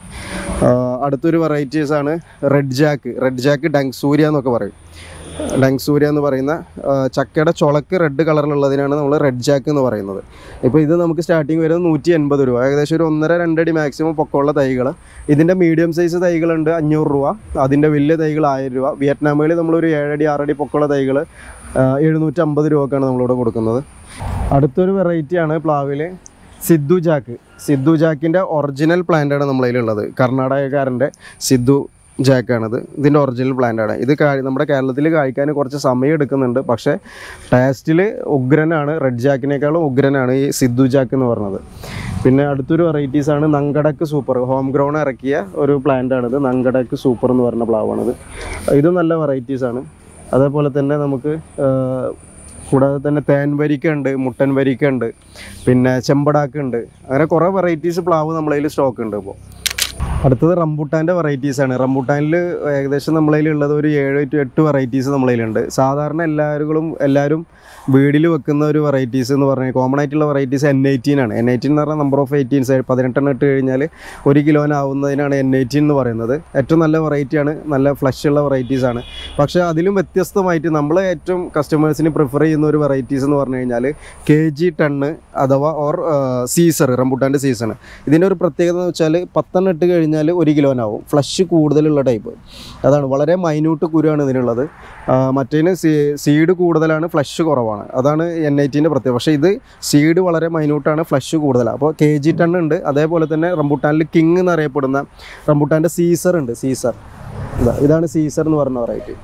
അടുത്തൊരു വെറൈറ്റീസാണ് red jack. Red jack Dang Suria എന്നൊക്കെ പറയും. ഡങ്സൂര്യ എന്ന് പറയുന്ന ചക്കയുടെ ചുളക്ക് റെഡ് കളറിലുള്ളതിനാണ് നമ്മൾ റെഡ് ജാക്ക് എന്ന് പറയുന്നത്. ഇപ്പോൾ ഇത് നമുക്ക് സ്റ്റാർട്ടിങ് വരുന്നത് നൂറ്റി എൺപത് രൂപ, ഏകദേശം ഒരു ഒന്നര രണ്ടടി മാക്സിമം പൊക്കമുള്ള തൈകൾ. ഇതിൻ്റെ മീഡിയം സൈസ് തൈകളുണ്ട് അഞ്ഞൂറ് രൂപ, അതിൻ്റെ വലിയ തൈകൾ ആയിരം രൂപ. വിയറ്റ്നാമിൽ നമ്മളൊരു ഏഴടി ആറടി പൊക്കമുള്ള തൈകൾ എഴുന്നൂറ്റമ്പത് രൂപക്കാണ് നമ്മളിവിടെ കൊടുക്കുന്നത്. അടുത്തൊരു വെറൈറ്റിയാണ് പ്ലാവിൽ സിദ്ധു ജാക്ക്. സിദ്ധു ജാക്കിൻ്റെ ഒറിജിനൽ പ്ലാന്റാണ് നമ്മളതിലുള്ളത്. കർണാടകക്കാരൻ്റെ സിദ്ധു ജാക്കാണിത്. ഇതിൻ്റെ ഒറിജിനൽ പ്ലാന്റാണ്. ഇത് കാ നമ്മുടെ കേരളത്തിൽ കായ്ക്കാൻ കുറച്ച് സമയം എടുക്കുന്നുണ്ട്, പക്ഷേ ടേസ്റ്റിൽ ഉഗ്രനാണ്. റെഡ് ജാക്കിനേക്കാളും ഉഗ്രനാണ് ഈ സിദ്ധു ജാക്ക് എന്ന് പറഞ്ഞത്. പിന്നെ അടുത്തൊരു വെറൈറ്റീസാണ് നങ്കടക്ക് സൂപ്പർ. ഹോം ഗ്രൗണ്ട് ഇറക്കിയ ഒരു പ്ലാന്റാണിത്. നങ്കടക്ക് സൂപ്പർ എന്ന് പറഞ്ഞ പ്ലാവാണിത്. ഇത് നല്ല വെറൈറ്റീസാണ്. അതേപോലെ തന്നെ നമുക്ക് കൂടാതെ തന്നെ തേൻ വരിക്ക ഉണ്ട്, മുട്ടൻ വരിക്ക ഉണ്ട്, പിന്നെ ചെമ്പടാക്ക് ഉണ്ട്. അങ്ങനെ കുറേ വെറൈറ്റീസ് പ്ലാവ് നമ്മളതിൽ സ്റ്റോക്ക് ഉണ്ട്. ഇപ്പോൾ അടുത്തത് റംബൂട്ടാൻ്റെ വെറൈറ്റീസാണ്. റംബൂട്ടാനിൽ ഏകദേശം നമ്മളതിലുള്ളത് ഒരു ഏഴ് ടു എട്ട് വെറൈറ്റീസ് നമ്മളതിലുണ്ട്. സാധാരണ എല്ലാവരും എല്ലാവരും വീടിൽ വെക്കുന്ന ഒരു വെറൈറ്റീസ് എന്ന് പറഞ്ഞാൽ കോമൺ ആയിട്ടുള്ള വെറൈറ്റീസ് എൻ എയ്റ്റീൻ ആണ്. എൻ എയ്റ്റീൻ എന്ന് പറഞ്ഞാൽ നമ്പർ ഓഫ് എയ്റ്റീൻസ് പതിനെട്ടെണ്ണം ഇട്ട് കഴിഞ്ഞാൽ ഒരു കിലോനാവുന്നതിനാണ് എൻ എയ്റ്റീൻ എന്ന് പറയുന്നത്. ഏറ്റവും നല്ല വെറൈറ്റിയാണ്, നല്ല ഫ്ലഷ് ഉള്ള വെറൈറ്റീസാണ്. പക്ഷേ അതിലും വ്യത്യസ്തമായിട്ട് നമ്മൾ ഏറ്റവും കസ്റ്റമേഴ്സിന് പ്രിഫർ ചെയ്യുന്ന ഒരു വെറൈറ്റീസ് എന്ന് പറഞ്ഞു കഴിഞ്ഞാൽ കെ ജി ടണ്ണ് അഥവാ ഓർ സീസർ, റംബൂട്ടാൻ്റെ സീസണ്. ഇതിൻ്റെ ഒരു പ്രത്യേകത എന്ന് വെച്ചാൽ പത്തെണ്ണം ഇട്ട് കഴിഞ്ഞാൽ ഒരു കിലോനാവും. ഫ്ലഷ് കൂടുതലുള്ള ടൈപ്പ് അതാണ്. വളരെ മൈന്യൂട്ട് കുരുവാണ് ഇതിനുള്ളത്. മറ്റേതിന് സീ സീഡ് കൂടുതലാണ്, ഫ്ലഷ് കുറവാണ്. അതാണ് എൻ എയ്റ്റീൻ്റെ പ്രത്യേകത. പക്ഷേ ഇത് സീഡ് വളരെ മൈന്യൂട്ടാണ്, ഫ്ലഷ് കൂടുതലാണ്. അപ്പോൾ കെ ജി ടൺ ഉണ്ട്. അതേപോലെ തന്നെ റംബൂട്ടാനിൽ കിങ് എന്നറിയപ്പെടുന്ന റംബൂട്ടാൻ്റെ സീസർ ഉണ്ട്. സീസർ ഇതാ ഇതാണ് സീസർ എന്ന് പറഞ്ഞ വെറൈറ്റി.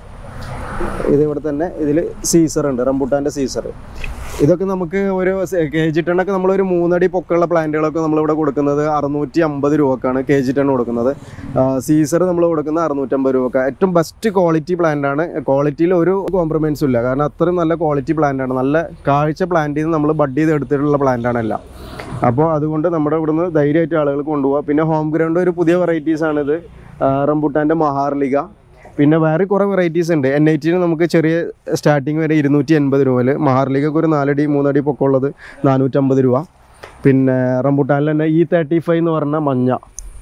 ഇതിവിടെ തന്നെ ഇതിൽ സീസർ ഉണ്ട്, റംബൂട്ടാൻ്റെ സീസർ. ഇതൊക്കെ നമുക്ക് ഒരു കെ ജി ടണ്ണൊക്കെ നമ്മളൊരു മൂന്നടി പൊക്കമുള്ള പ്ലാന്റുകളൊക്കെ നമ്മളിവിടെ കൊടുക്കുന്നത് അറുന്നൂറ്റി അമ്പത് രൂപക്കാണ് കെ ജി ടൺ കൊടുക്കുന്നത്. സീസർ നമ്മൾ കൊടുക്കുന്നത് അറുന്നൂറ്റമ്പത് രൂപക്ക്. ഏറ്റവും ബെസ്റ്റ് ക്വാളിറ്റി പ്ലാന്റാണ്. ക്വാളിറ്റിയിൽ ഒരു കോംപ്രമൈസും ഇല്ല, കാരണം അത്രയും നല്ല ക്വാളിറ്റി പ്ലാന്റാണ്. നല്ല കാഴ്ച പ്ലാന്റിൽ നിന്ന് നമ്മൾ ബഡ് ചെയ്ത് എടുത്തിട്ടുള്ള പ്ലാന്റാണ് എല്ലാം. അപ്പോൾ അതുകൊണ്ട് നമ്മുടെ ഇവിടുന്ന് ധൈര്യമായിട്ട് ആളുകൾ കൊണ്ടുപോകാം. പിന്നെ ഹോം ഗ്രൗണ്ട് ഒരു പുതിയ വെറൈറ്റീസാണിത്, റംബൂട്ടാൻ്റെ മഹാർലിക. പിന്നെ വേറെ കുറേ വെറൈറ്റീസ് ഉണ്ട്. എൻ എയ്റ്റീന് നമുക്ക് ചെറിയ സ്റ്റാർട്ടിങ് വരെ ഇരുന്നൂറ്റി എൺപത് രൂപയിൽ, മഹാർലിക്കൊക്കെ ഒരു നാലടി മൂന്നടി പൊക്കമുള്ളത് നാനൂറ്റമ്പത് രൂപ. പിന്നെ റംബൂട്ടാനിൽ തന്നെ ഇ തേർട്ടി ഫൈവ് എന്ന് പറഞ്ഞ മഞ്ഞ.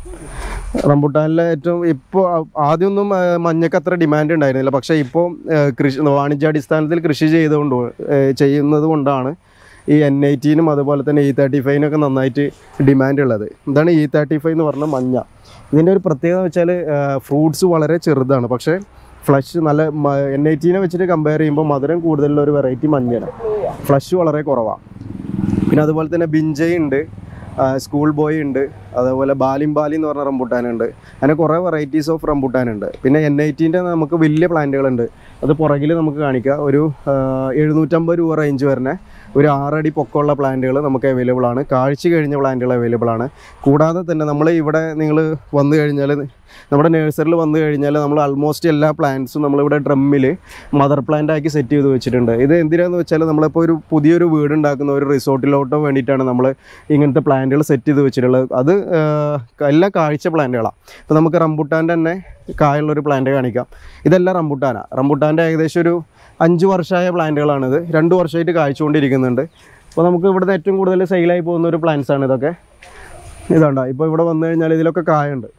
റംബൂട്ടാനിലെ ഏറ്റവും ഇപ്പോൾ ആദ്യമൊന്നും മഞ്ഞക്ക് അത്ര ഡിമാൻഡ് ഉണ്ടായിരുന്നില്ല, പക്ഷേ ഇപ്പോൾ കൃഷി വാണിജ്യാടിസ്ഥാനത്തിൽ കൃഷി ചെയ്തുകൊണ്ട് ചെയ്യുന്നത് കൊണ്ടാണ് ഈ എൻ എയ്റ്റീനും അതുപോലെ തന്നെ ഇ തേർട്ടി ഫൈവിനൊക്കെ നന്നായിട്ട് ഡിമാൻഡ് ഉള്ളത്. ഇതാണ് ഇ തേർട്ടി ഫൈവ് എന്ന് പറഞ്ഞ മഞ്ഞ. ഇതിൻ്റെ ഒരു പ്രത്യേകത വെച്ചാൽ ഫ്രൂട്ട്സ് വളരെ ചെറുതാണ്, പക്ഷേ ഫ്ലഷ് നല്ല എൻ എയ്റ്റീനെ വെച്ചിട്ട് കമ്പയർ ചെയ്യുമ്പോൾ മധുരം കൂടുതലുള്ള ഒരു വെറൈറ്റി മഞ്ഞയാണ്. ഫ്ലഷ് വളരെ കുറവാണ്. പിന്നെ അതുപോലെ തന്നെ ബിഞ്ചൈ ഉണ്ട്, സ്കൂൾ ബോയ് ഉണ്ട്, അതേപോലെ ബാലിംബാലി എന്ന് പറഞ്ഞ റംബൂട്ടാനുണ്ട്. അങ്ങനെ കുറേ വെറൈറ്റീസ് ഓഫ് റംബൂട്ടാനുണ്ട്. പിന്നെ എൻ എയ്റ്റീൻ്റെ നമുക്ക് വലിയ പ്ലാന്റുകളുണ്ട്, അത് പുറകിൽ നമുക്ക് കാണിക്കാം. ഒരു എഴുന്നൂറ്റമ്പത് രൂപ റേഞ്ച് വരുന്ന ഒരു ആറടി പൊക്കമുള്ള പ്ലാന്റുകൾ നമുക്ക് അവൈലബിൾ ആണ്. കാഴ്ച കഴിഞ്ഞ പ്ലാന്റുകൾ അവൈലബിൾ ആണ്. കൂടാതെ തന്നെ നമ്മൾ ഇവിടെ നിങ്ങൾ വന്നു കഴിഞ്ഞാൽ നമ്മുടെ നഴ്സറിയിൽ വന്നു കഴിഞ്ഞാൽ നമ്മൾ ആൾമോസ്റ്റ് എല്ലാ പ്ലാന്റ്സും നമ്മളിവിടെ ഡ്രമ്മിൽ മദർ പ്ലാന്റ് ആക്കി സെറ്റ് ചെയ്ത് വെച്ചിട്ടുണ്ട്. ഇത് എന്തിനാന്ന് വെച്ചാൽ നമ്മളിപ്പോൾ ഒരു പുതിയൊരു വീട് ഉണ്ടാക്കുന്ന ഒരു റിസോർട്ടിലോട്ടോ വേണ്ടിയിട്ടാണ് നമ്മൾ ഇങ്ങനത്തെ പ്ലാന്റുകൾ സെറ്റ് ചെയ്ത് വെച്ചിട്ടുള്ളത്. അത് എല്ലാം കാഴ്ച പ്ലാന്റുകളാണ്. ഇപ്പോൾ നമുക്ക് റംബൂട്ടാൻ്റെ തന്നെ കായുള്ളൊരു പ്ലാന്റ് കാണിക്കാം. ഇതെല്ലാം റംബൂട്ടാനാണ്. റംബൂട്ടാൻ്റെ ഏകദേശം ഒരു അഞ്ച് വർഷമായ പ്ലാന്റുകളാണിത്. രണ്ട് വർഷമായിട്ട് കായ്ച്ചുകൊണ്ടിരിക്കുന്നുണ്ട്. അപ്പോൾ നമുക്ക് ഇവിടുന്ന് ഏറ്റവും കൂടുതൽ സെയിലായി പോകുന്ന ഒരു പ്ലാന്റ്സ് ആണ് ഇതൊക്കെ. ഇതുണ്ടോ, ഇപ്പോൾ ഇവിടെ വന്നു കഴിഞ്ഞാൽ ഇതിലൊക്കെ കായുണ്ട്.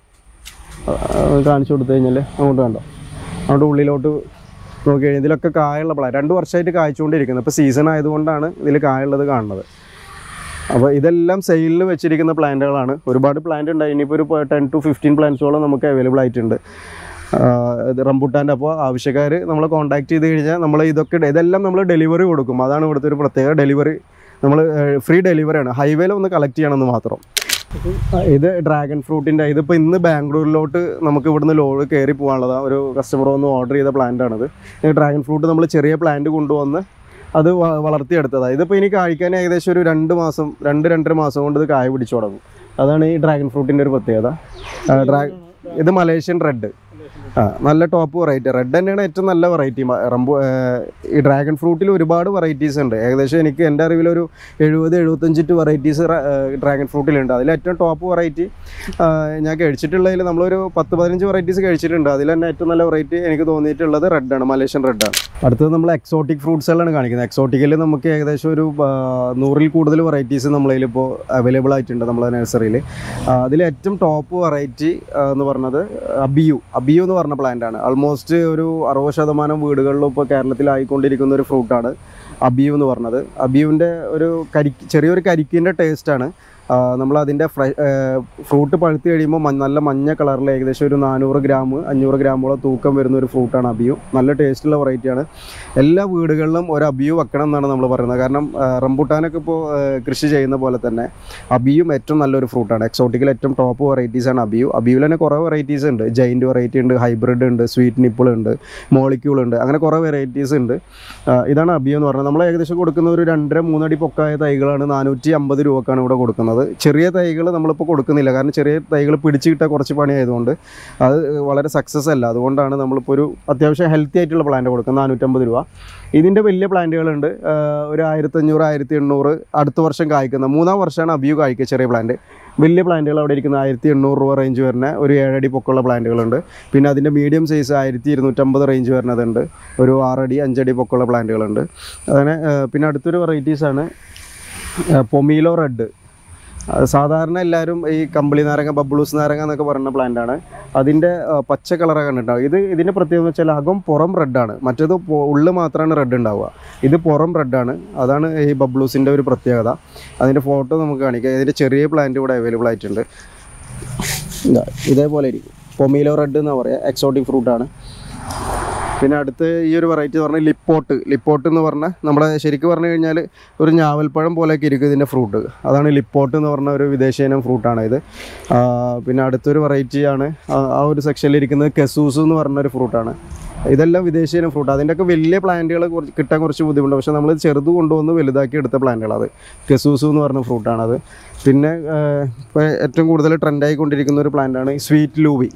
കാണിച്ചു കൊടുത്തു കഴിഞ്ഞാൽ അങ്ങോട്ട് കണ്ടോ, അങ്ങോട്ട് ഉള്ളിലോട്ട് നോക്കി കഴിഞ്ഞാൽ ഇതിലൊക്കെ കായുള്ള പ്ലാന്റ് രണ്ട് വർഷമായിട്ട് കായ്ച്ചുകൊണ്ടിരിക്കുന്നത്. ഇപ്പോൾ സീസൺ ആയതുകൊണ്ടാണ് ഇതിൽ കായുള്ളത് കാണുന്നത്. അപ്പോൾ ഇതെല്ലാം സെയിലിൽ വെച്ചിരിക്കുന്ന പ്ലാന്റുകളാണ്. ഒരുപാട് പ്ലാന്റ് ഉണ്ടായി. ഇനിയിപ്പോൾ ഒരു ടെൻ ടു ഫിഫ്റ്റീൻ പ്ലാന്റ്സോളം നമുക്ക് അവൈലബിൾ ആയിട്ടുണ്ട് റംബുട്ടാൻ്റെ. അപ്പോൾ ആവശ്യക്കാർ നമ്മളെ കോൺടാക്ട് ചെയ്ത് കഴിഞ്ഞാൽ നമ്മൾ ഇതൊക്കെ ഇതെല്ലാം നമ്മൾ ഡെലിവറി കൊടുക്കും. അതാണ് ഇവിടുത്തെ ഒരു പ്രത്യേക. ഡെലിവറി നമ്മൾ ഫ്രീ ഡെലിവറിയാണ്. ഹൈവേയിൽ ഒന്ന് കളക്ട് ചെയ്യണമെന്ന് മാത്രം. ഇത് ഡ്രാഗൺ ഫ്രൂട്ടിൻ്റെ, ഇതിപ്പോൾ ഇന്ന് ബാംഗ്ലൂരിലോട്ട് നമുക്ക് ഇവിടുന്ന് ലോഡ് കയറി പോകാനുള്ളതാണ്. ഒരു കസ്റ്റമർ വന്ന് ഓർഡർ ചെയ്ത പ്ലാന്റാണിത്. ഡ്രാഗൺ ഫ്രൂട്ട് നമ്മൾ ചെറിയ പ്ലാന്റ് കൊണ്ടുവന്ന് അത് വളർത്തിയെടുത്തതാണ്. ഇതിപ്പോൾ ഇനി കായ്ക്കാൻ ഏകദേശം ഒരു രണ്ട് മാസം രണ്ട് രണ്ടര മാസം കൊണ്ട് ഇത് കായ പിടിച്ചു തുടങ്ങും. അതാണ് ഈ ഡ്രാഗൺ ഫ്രൂട്ടിൻ്റെ ഒരു പ്രത്യേകത. ഡ്രാ ഇത് മലേഷ്യൻ റെഡ്, ആ നല്ല ടോപ്പ് വെറൈറ്റി. റെഡ് തന്നെയാണ് ഏറ്റവും നല്ല വെറൈറ്റി. റംബു ഈ ഡ്രാഗൺ ഫ്രൂട്ടിൽ ഒരുപാട് വെറൈറ്റീസ് ഉണ്ട്. ഏകദേശം എനിക്ക് എൻ്റെ അറിവിലൊരു എഴുപത് എഴുപത്തഞ്ചിട്ട് വെറൈറ്റീസ് ഡ്രാഗൺ ഫ്രൂട്ടിലുണ്ട്. അതിൽ ഏറ്റവും ടോപ്പ് വെറൈറ്റി ഞാൻ കഴിച്ചിട്ടുള്ളതിൽ നമ്മളൊരു പത്ത് പതിനഞ്ച് വെറൈറ്റീസ് കഴിച്ചിട്ടുണ്ട്. അതിൽ തന്നെ ഏറ്റവും നല്ല വെറൈറ്റി എനിക്ക് തോന്നിയിട്ടുള്ളത് റെഡാണ്, മലേഷ്യൻ റെഡാണ്. അടുത്തത് നമ്മൾ എക്സോട്ടിക് ഫ്രൂട്ട്സുകളാണ് കാണിക്കുന്നത്. എക്സോട്ടിക്കിൽ നമുക്ക് ഏകദേശം ഒരു നൂറിൽ കൂടുതൽ വെറൈറ്റീസ് നമ്മളതിലിപ്പോൾ അവൈലബിൾ ആയിട്ടുണ്ട് നമ്മളെ നഴ്സറിയിൽ. അതിൽ ഏറ്റവും ടോപ്പ് വെറൈറ്റി എന്ന് പറഞ്ഞത് അബിയു അബിയു എന്ന് പറഞ്ഞ പ്ലാന്റ് ആണ്. ആൾമോസ്റ്റ് ഒരു അറുപത് ശതമാനം വീടുകളിലും ഇപ്പോൾ കേരളത്തിലായിക്കൊണ്ടിരിക്കുന്ന ഒരു ഫ്രൂട്ടാണ് അബിയു എന്ന് പറഞ്ഞത്. അബിയുവിൻ്റെ ഒരു കരി ചെറിയൊരു കരിക്കിൻ്റെ ടേസ്റ്റാണ്. നമ്മളതിൻ്റെ ഫ്ര ഫ്രൂട്ട് പഴുത്ത് കഴിയുമ്പോൾ നല്ല മഞ്ഞ കളറിൽ ഏകദേശം ഒരു നാനൂറ് ഗ്രാം അഞ്ഞൂറ് ഗ്രാമോളം തൂക്കം വരുന്ന ഒരു ഫ്രൂട്ടാണ് അബിയു. നല്ല ടേസ്റ്റുള്ള വെറൈറ്റിയാണ്. എല്ലാ വീടുകളിലും ഒരു അബിയു വെക്കണം എന്നാണ് നമ്മൾ പറയുന്നത്. കാരണം റംബുട്ടാനൊക്കെ ഇപ്പോൾ കൃഷി ചെയ്യുന്ന പോലെ തന്നെ അബിയും ഏറ്റവും നല്ലൊരു ഫ്രൂട്ടാണ്. എക്സോട്ടിക്കിൽ ഏറ്റവും ടോപ്പ് വെറൈറ്റീസാണ് അബിയു. അബിയുവിൽ തന്നെ കുറേ വെറൈറ്റീസ് ഉണ്ട്. ജൈൻറ്റ് വെറൈറ്റി ഉണ്ട്, ഹൈബ്രിഡ് ഉണ്ട്, സ്വീറ്റ് നിപ്പിൾ ഉണ്ട്, മോളിക്യൂൾ ഉണ്ട്, അങ്ങനെ കുറേ വെറൈറ്റീസ് ഉണ്ട്. ഇതാണ് അബിയു എന്ന് പറഞ്ഞത്. നമ്മൾ ഏകദേശം കൊടുക്കുന്ന ഒരു രണ്ടര മൂന്നടി പൊക്കായ തൈകളാണ് നാനൂറ്റി അമ്പത് രൂപക്കാണ് ഇവിടെ കൊടുക്കുന്നത്. ചെറിയ തൈകൾ നമ്മളിപ്പോൾ കൊടുക്കുന്നില്ല. കാരണം ചെറിയ തൈകൾ പിടിച്ച് കിട്ടാൻ കുറച്ച് പണിയായതുകൊണ്ട് അത് വളരെ സക്സസ് അല്ല. അതുകൊണ്ടാണ് നമ്മളിപ്പോൾ ഒരു അത്യാവശ്യം ഹെൽത്തി ആയിട്ടുള്ള പ്ലാന്റ് കൊടുക്കുന്നത്. നാനൂറ്റമ്പത് രൂപ. ഇതിൻ്റെ വലിയ പ്ലാന്റുകളുണ്ട്. ഒരു ആയിരത്തഞ്ഞൂറ് ആയിരത്തി എണ്ണൂറ് അടുത്ത വർഷം കായ്ക്കുന്ന മൂന്നാം വർഷമാണ് അബിയു കായ്ക്കുക. ചെറിയ പ്ലാന്റ് വലിയ പ്ലാന്റുകൾ അവിടെ ഇരിക്കുന്ന ആയിരത്തി എണ്ണൂറ് രൂപ റേഞ്ച് വരുന്ന ഒരു ഏഴടി പൊക്കമുള്ള പ്ലാന്റുകളുണ്ട്. പിന്നെ അതിൻ്റെ മീഡിയം സൈസ് ആയിരത്തി ഇരുന്നൂറ്റമ്പത് റേഞ്ച് വരുന്നതുണ്ട്. ഒരു ആറടി അഞ്ചടി പൊക്കമുള്ള പ്ലാന്റുകളുണ്ട്. അങ്ങനെ പിന്നെ അടുത്തൊരു വെറൈറ്റീസാണ് പൊമീലോ റെഡ്. സാധാരണ എല്ലാവരും ഈ കമ്പിളി നാരങ്ങ, ബബ്ലൂസ് നാരങ്ങ എന്നൊക്കെ പറയുന്ന പ്ലാന്റാണ്. അതിൻ്റെ പച്ച കളറൊക്കെ കണ്ടിട്ടുണ്ടാവും. ഇത് ഇതിൻ്റെ പ്രത്യേകത എന്ന് വെച്ചാൽ അകം പുറം റെഡാണ്. മറ്റേത് ഉള്ളിൽ മാത്രമാണ് റെഡ് ഉണ്ടാവുക. ഇത് പുറം റെഡാണ്. അതാണ് ഈ ബബ്ലൂസിൻ്റെ ഒരു പ്രത്യേകത. അതിൻ്റെ ഫോട്ടോ നമുക്ക് കാണിക്കാം. ഇതിൻ്റെ ചെറിയ പ്ലാന്റ് ഇവിടെ അവൈലബിൾ ആയിട്ടുണ്ട്. ഇതേപോലെ ഇരിക്കും. പൊമീലോ റെഡ് എന്ന് പറയുക. എക്സോട്ടിക് ഫ്രൂട്ടാണ്. പിന്നെ അടുത്ത് ഈ ഒരു വെറൈറ്റി എന്ന് പറഞ്ഞാൽ ലിപ്പോട്ട്. ലിപ്പോട്ട് എന്ന് പറഞ്ഞാൽ നമ്മുടെ ശരിക്കും പറഞ്ഞു കഴിഞ്ഞാൽ ഒരു ഞാവൽപ്പഴം പോലെയൊക്കെ ഇരിക്കും ഇതിൻ്റെ ഫ്രൂട്ട്. അതാണ് ലിപ്പോട്ട് എന്ന് പറഞ്ഞ ഒരു വിദേശീയനം ഫ്രൂട്ടാണ് ഇത്. പിന്നെ അടുത്തൊരു വെറൈറ്റിയാണ് ആ ഒരു സെക്ഷനിലിരിക്കുന്നത് കെസൂസ് എന്ന് പറഞ്ഞൊരു ഫ്രൂട്ടാണ്. ഇതെല്ലാം വിദേശീയനം ഫ്രൂട്ട്. അതിൻ്റെയൊക്കെ വലിയ പ്ലാന്റുകൾ കുറച്ച് കിട്ടാൻ കുറച്ച് ബുദ്ധിമുട്ടുണ്ട്. പക്ഷേ നമ്മൾ ചെറുത് കൊണ്ടുവന്ന് വലുതാക്കി എടുത്ത പ്ലാന്റുകളത് കെസൂസ് എന്ന് പറഞ്ഞ ഫ്രൂട്ടാണത്. പിന്നെ ഇപ്പോൾ ഏറ്റവും കൂടുതൽ ട്രെൻഡായിക്കൊണ്ടിരിക്കുന്ന ഒരു പ്ലാന്റാണ് സ്വീറ്റ് ലൂബി.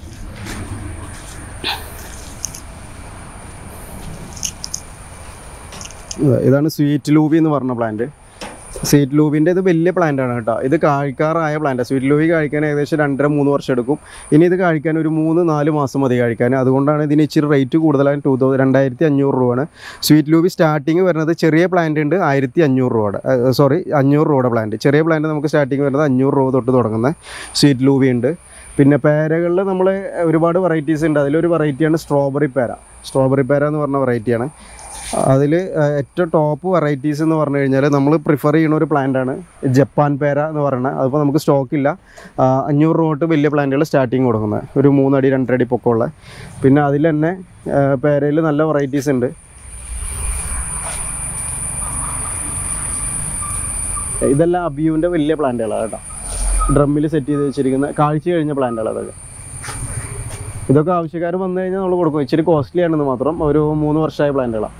ഇതാണ് സ്വീറ്റ് ലൂബി എന്ന് പറഞ്ഞ പ്ലാന്റ്. സ്വീറ്റ് ലൂബിൻ്റെ ഇത് വലിയ പ്ലാന്റാണ് കേട്ടോ. ഇത് കായ്ക്കാറായ പ്ലാന്റാണ്. സ്വീറ്റ് ലൂബി കഴിക്കാൻ ഏകദേശം രണ്ടര മൂന്ന് വർഷം എടുക്കും. ഇനി ഇത് കഴിക്കാൻ ഒരു മൂന്ന് നാല് മാസം മതി കഴിക്കാൻ. അതുകൊണ്ടാണ് ഇതിന് ഇച്ചിരി റേറ്റ് കൂടുതലാണ്. ടൂ തൗസൻഡ് രണ്ടായിരത്തി അഞ്ഞൂറ് രൂപയാണ് സ്വീറ്റ് ലൂബി സ്റ്റാർട്ടിങ് വരുന്നത്. ചെറിയ പ്ലാന്റ് ഉണ്ട് ആയിരത്തി അഞ്ഞൂറ് രൂപയുടെ സോറി അഞ്ഞൂറ് രൂപയുടെ പ്ലാന്റ്. ചെറിയ പ്ലാന്റ് നമുക്ക് സ്റ്റാർട്ടിങ് വരുന്നത് അഞ്ഞൂറ് രൂപ തൊട്ട് തുടങ്ങുന്ന സ്വീറ്റ് ലൂബി ഉണ്ട്. പിന്നെ പേരകളിൽ നമ്മൾ ഒരുപാട് വെറൈറ്റീസ് ഉണ്ട്. അതിലൊരു വെറൈറ്റിയാണ് സ്ട്രോബെറി പേര. സ്ട്രോബെറി പേര എന്ന് പറഞ്ഞ വെറൈറ്റിയാണ്. അതിൽ ഏറ്റവും ടോപ്പ് വെറൈറ്റീസ് എന്ന് പറഞ്ഞു കഴിഞ്ഞാൽ നമ്മൾ പ്രിഫർ ചെയ്യുന്ന ഒരു പ്ലാന്റാണ് ജപ്പാൻ പേര എന്ന് പറയുന്നത്. അതിപ്പോൾ നമുക്ക് സ്റ്റോക്കില്ല. അഞ്ഞൂറ് രൂപ തൊട്ട് വലിയ പ്ലാന്റുകൾ സ്റ്റാർട്ടിങ് കൊടുക്കുന്നത്. ഒരു മൂന്നടി രണ്ടടി പൊക്കമുള്ള. പിന്നെ അതിൽ തന്നെ പേരയിൽ നല്ല വെറൈറ്റീസ് ഉണ്ട്. ഇതെല്ലാം അബിയുവിൻ്റെ വലിയ പ്ലാന്റുകളാണ് കേട്ടോ. ഡ്രമ്മിൽ സെറ്റ് ചെയ്ത് വെച്ചിരിക്കുന്ന കാഴ്ച കഴിഞ്ഞ പ്ലാന്റുകൾ അതൊക്കെ. ഇതൊക്കെ ആവശ്യക്കാർ വന്നു കഴിഞ്ഞാൽ നമ്മൾ കൊടുക്കും. ഇച്ചിരി കോസ്റ്റ്ലി ആണെന്ന് മാത്രം. ഒരു മൂന്ന് വർഷമായ പ്ലാന്റുകളാണ്.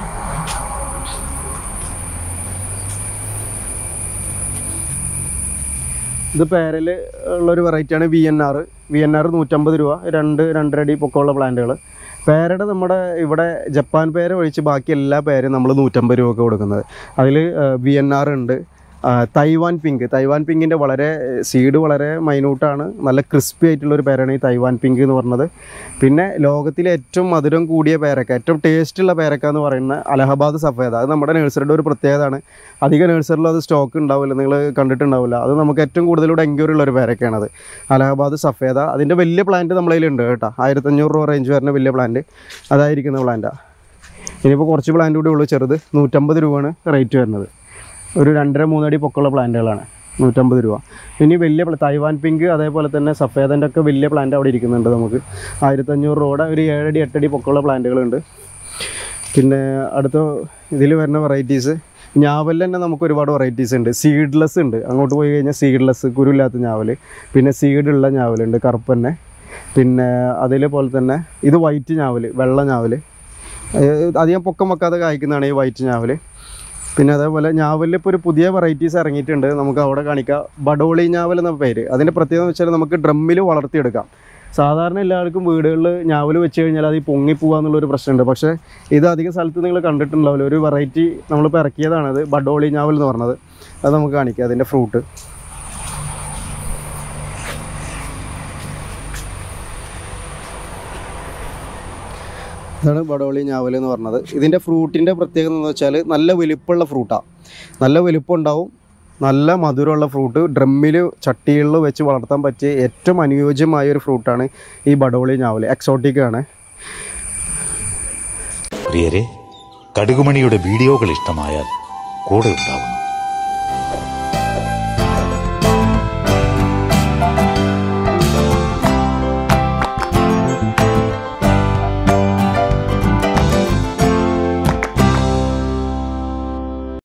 ഇത് പേരയിൽ ഉള്ളൊരു വെറൈറ്റിയാണ് V N R. V N R നൂറ്റമ്പത് രൂപ. രണ്ട് രണ്ടരടി പൊക്കമുള്ള പ്ലാന്റുകൾ. പേരയുടെ നമ്മുടെ ഇവിടെ ജപ്പാൻ പേര ഒഴിച്ച് ബാക്കി എല്ലാ പേരും നമ്മൾ നൂറ്റമ്പത് രൂപ ഒക്കെ കൊടുക്കുന്നത്. അതിൽ വി എൻ ആർ ഉണ്ട്, തൈവാൻ പിങ്ക് തൈവാൻ പിങ്കിൻ്റെ വളരെ സീഡ് വളരെ മൈന്യൂട്ടാണ്, നല്ല ക്രിസ്പി ആയിട്ടുള്ളൊരു പേരാണ് ഈ തൈവാൻ പിങ്ക് എന്ന് പറഞ്ഞത്. പിന്നെ ലോകത്തിലെ ഏറ്റവും മധുരം കൂടിയ പേരക്ക, ഏറ്റവും ടേസ്റ്റുള്ള പേരക്ക എന്ന് പറയുന്ന അലഹബാദ് സഫേദ, അത് നമ്മുടെ നഴ്സറിയുടെ ഒരു പ്രത്യേകതയാണ്. അധിക നഴ്സറിലും അത് സ്റ്റോക്ക് ഉണ്ടാവില്ല, നിങ്ങൾ കണ്ടിട്ടുണ്ടാവില്ല. അത് നമുക്ക് ഏറ്റവും കൂടുതലൂടെ എൻക്വയറി ഒരു പേരക്കയാണത്, അലഹബാദ് സഫേദ. അതിൻ്റെ വലിയ പ്ലാന്റ് നമ്മളെ കയ്യിലുണ്ട് കേട്ടോ, ആയിരത്തഞ്ഞൂറ് രൂപ റേഞ്ച് വരുന്ന വലിയ പ്ലാന്റ് അതായിരിക്കുന്ന പ്ലാന്റാണ്. ഇനിയിപ്പോൾ കുറച്ച് പ്ലാന്റ് കൂടി ഉള്ളൂ, ചെറുത് നൂറ്റമ്പത് രൂപയാണ് റേറ്റ് വരുന്നത്. ഒരു രണ്ടര മൂന്നടി പൊക്കമുള്ള പ്ലാന്റുകളാണ്, നൂറ്റമ്പത് രൂപ. ഇനി വലിയ തൈവാൻ പിങ്ക് അതേപോലെ തന്നെ സഫേദൻ്റെ ഒക്കെ വലിയ പ്ലാന്റ് അവിടെ ഇരിക്കുന്നുണ്ട്. നമുക്ക് ആയിരത്തഞ്ഞൂറ് രൂപയുടെ ഒരു ഏഴടി എട്ടടി പൊക്കമുള്ള പ്ലാന്റുകളുണ്ട്. പിന്നെ അടുത്ത ഇതിൽ വരുന്ന വെറൈറ്റീസ് ഞാവലിൽ തന്നെ നമുക്ക് ഒരുപാട് വെറൈറ്റീസ് ഉണ്ട്. സീഡ്ലെസ് ഉണ്ട്, അങ്ങോട്ട് പോയി കഴിഞ്ഞാൽ സീഡ്ലെസ് കുരുല്ലാത്ത ഞാവൽ, പിന്നെ സീഡുള്ള ഞാവലുണ്ട് കറുപ്പ് തന്നെ. പിന്നെ അതേപോലെ തന്നെ ഇത് വൈറ്റ് ഞാവൽ, വെള്ള ഞാവൽ, അധികം പൊക്കം വെക്കാതെ കായ്ക്കുന്നതാണ് ഈ വൈറ്റ് ഞാവൽ. പിന്നെ അതേപോലെ ഞാവലിൽ ഇപ്പോൾ ഒരു പുതിയ വെറൈറ്റീസ് ഇറങ്ങിയിട്ടുണ്ട്, നമുക്ക് അവിടെ കാണിക്കാം. ബഡോളി ഞാവൽ എന്ന പേര്. അതിൻ്റെ പ്രത്യേകത എന്ന് വെച്ചാൽ നമുക്ക് ഡ്രമ്മിൽ വളർത്തിയെടുക്കാം. സാധാരണ എല്ലാവർക്കും വീടുകളിൽ ഞാവൽ വെച്ച് കഴിഞ്ഞാൽ അത് പൊങ്ങി പോകാന്നുള്ളൊരു പ്രശ്നമുണ്ട്. പക്ഷേ ഇത് അധികം സ്ഥലത്ത് നിങ്ങൾ കണ്ടിട്ടുണ്ടാവില്ല. ഒരു വെറൈറ്റി നമ്മളിപ്പോൾ ഇറക്കിയതാണത്, ബഡോളി ഞാവൽ എന്ന് പറഞ്ഞത്. അത് നമുക്ക് കാണിക്കാം അതിൻ്റെ ഫ്രൂട്ട്. ഇതാണ് ബഡോളി ഞാവൽ എന്ന് പറഞ്ഞത്. ഇതിൻ്റെ ഫ്രൂട്ടിൻ്റെ പ്രത്യേകത എന്ന് വെച്ചാൽ നല്ല വലിപ്പമുള്ള ഫ്രൂട്ടാണ്, നല്ല വലിപ്പം ഉണ്ടാവും, നല്ല മധുരമുള്ള ഫ്രൂട്ട്. ഡ്രമ്മിൽ ചട്ടികളിൽ വെച്ച് വളർത്താൻ പറ്റിയ ഏറ്റവും അനുയോജ്യമായ ഒരു ഫ്രൂട്ടാണ് ഈ ബഡോളി ഞാവൽ. എക്സോട്ടിക്കാണ്. പ്രിയരെ, കടുകുമണിയുടെ വീഡിയോകൾ ഇഷ്ടമായാൽ കൂടെ ഉണ്ടാവുന്നു.